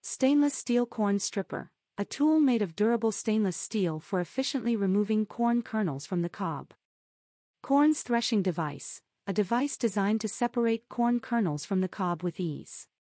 Stainless steel corn stripper, a tool made of durable stainless steel for efficiently removing corn kernels from the cob. Corn's threshing device, a device designed to separate corn kernels from the cob with ease.